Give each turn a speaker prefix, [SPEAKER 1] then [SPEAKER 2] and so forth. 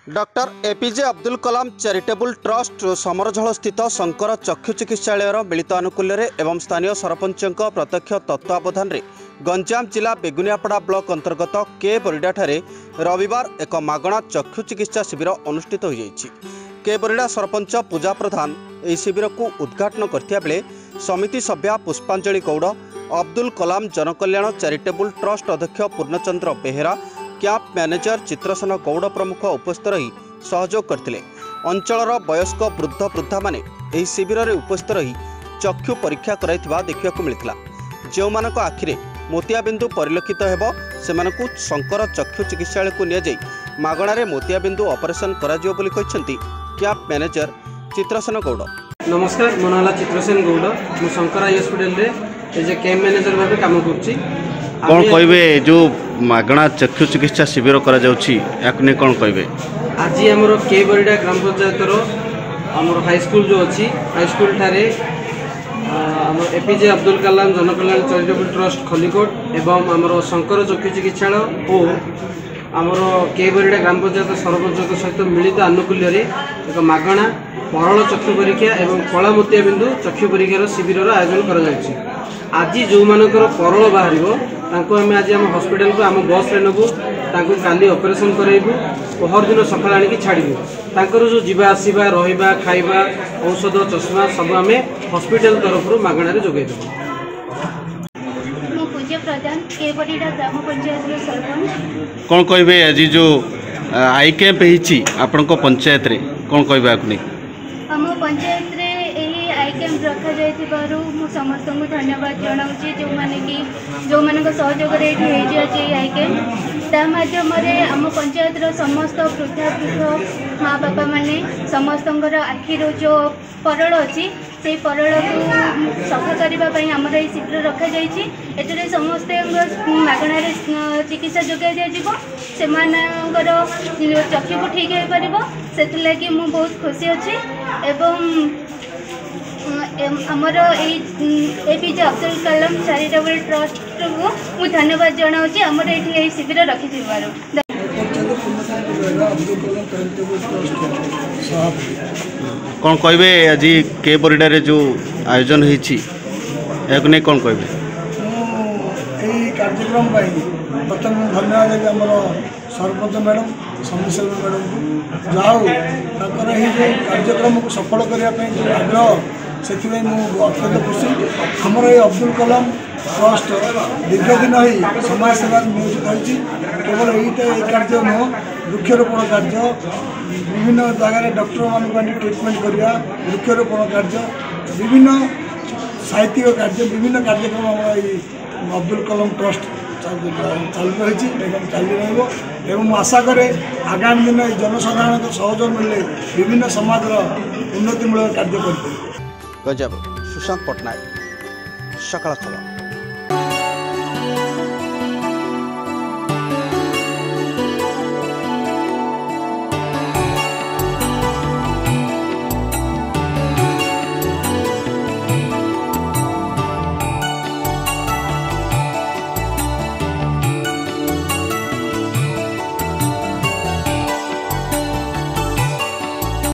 [SPEAKER 1] Doctor APJ Abdul Kalam charitable trust Samarjhal स्थित शंकर चक्षु चिकित्सालय मिलित आनुकूल्य एवं स्थानीय सरपंच प्रत्यक्ष तत्वावधान में गंजाम जिला बेगुनियापड़ा ब्लॉक अंतर्गत के बरिडा ठारे रविवार एक मागणा चक्षु चिकित्सा शिविर अनुष्ठित हो जाइछि। के बरिडा सरपंच पूजा प्रधान यह शिविर को उद्घाटन करथिया बेले समिति सभ्या पुष्पांजलि गौड़, अब्दुल कलाम जनकल्याण चैरिटेबल ट्रस्ट अध्यक्ष पूर्णचंद्र बेहेरा, कैंप मैनेजर चित्रसेन गौड़ प्रमुख उपस्थित रही सहयोग करथिले। अंचलर वयस्क वृद्ध वृद्धा माने एही शिविर में उपस्थित रही चक्षु परीक्षा कराइथिबा देखिବାକୁ मिलिथिला। जेउमानक आखिरे मोतियाबिंदु परिलक्षित हेबो सेमानकु शंकर चक्षु चिकित्सालय को निया जाई मागणारे मोतियाबिंदु ऑपरेशन कराजियो बोली कहिसंती कैंप मैनेजर चित्रसेन गौड़।
[SPEAKER 2] नमस्कार, मो नाला चित्रसेन गौड़। मु शंकर आई हॉस्पिटल रे एज ए कैंप मैनेजर भाबे काम करछि।
[SPEAKER 1] कौन कहबे जो मागणा चक्षु चिकित्सा शिविर करा जाउछि याकने कौन कहबे?
[SPEAKER 2] आज हमर के बरिडा ग्राम पंचायत रो हमर हाई स्कूल जो अछि हाई स्कूल ठारे हमर एपीजे अब्दुल कलाम जनकल्याण चैरिटेबल ट्रस्ट खलीकोट एवं हमर शंकर चक्षु चिकित्सालय और हमर के बरिडा ग्राम पंचायत सरपंच सहित मिलित आनुकूल्य एक मागणा परल चक्षु परीक्षा एवं कला मोतियाबिंदु चक्षु परीक्षार शिविर आयोजन करा जायछि। आज जो मानकर परल बाहर आम आज आम हॉस्पिटल को आम बस रे नबू काली ऑपरेशन कराइबू पहर दिन सकाल आनिक छाड़बू तांकर जो जीवा आसवा रहा खाइबा औषध चश्मा सब आम हॉस्पिटल तरफ मागणार जोगाई देबू।
[SPEAKER 3] पूजा प्रधान के बरिडा ग्राम पंचायत सरपंच।
[SPEAKER 1] कौन कहबे आज जो आई कैंप होईछि आपन को पंचायत रे कौन कहबे आपने?
[SPEAKER 3] हम पंचायत रे एही आई कैंप रखा जाइथिबारु मु समस्त को धन्यवाद जनाउछि जो मानक सहयोग रे एठी हेइ जे आई कैंप ता माध्यम रे हम पंचायत रो समस्त वृद्धा वृद्ध माँ बापा माने समस्तंकर आखिर जो परल अछि से परल को सफा करने आमर ये शिविर रखा जाइए। एटे समस्ते मागणार चिकित्सा जोगाई दिज्व से चक्षु को ठीक हो पार से लगी मु बहुत खुशी अच्छी एवं आमर APJ Abdul Kalam charitable trust को मु धन्यवाद जनाऊँगी आमर ये शिविर रखी।
[SPEAKER 1] कौन कहबे आज के बरिडा रे जो आयोजन होईछि याक नै कौन कहबे?
[SPEAKER 4] यही कार्यक्रम प्रथम धन्यवाद देवी आम सरपंच मैडम समिसेव मैडम को जाऊ जो कार्यक्रम को सफल करने जो आग्रह से अत्यंत खुशी। आमर ये अब्दुल कलाम ट्रस्ट दीर्घ दिन ही समाज सेवा नियोजित होती केवल यही कार्य नुह वृक्षरोपण कार्य विभिन्न जगह डॉक्टर मान ट्रिटमेंट करवा वृक्षरोपण कार्य विभिन्न साहित्यिक कार्य विभिन्न कार्यक्रम आम अब्दुल कलाम ट्रस्ट चालू रही चल रहा आशा करे आगामी दिन जनसाधारण सहयोग मिले विभिन्न समाज उन्नतिमूलक कार्य कर।
[SPEAKER 1] सुशांत पट्टनायक, सकाळ खबर।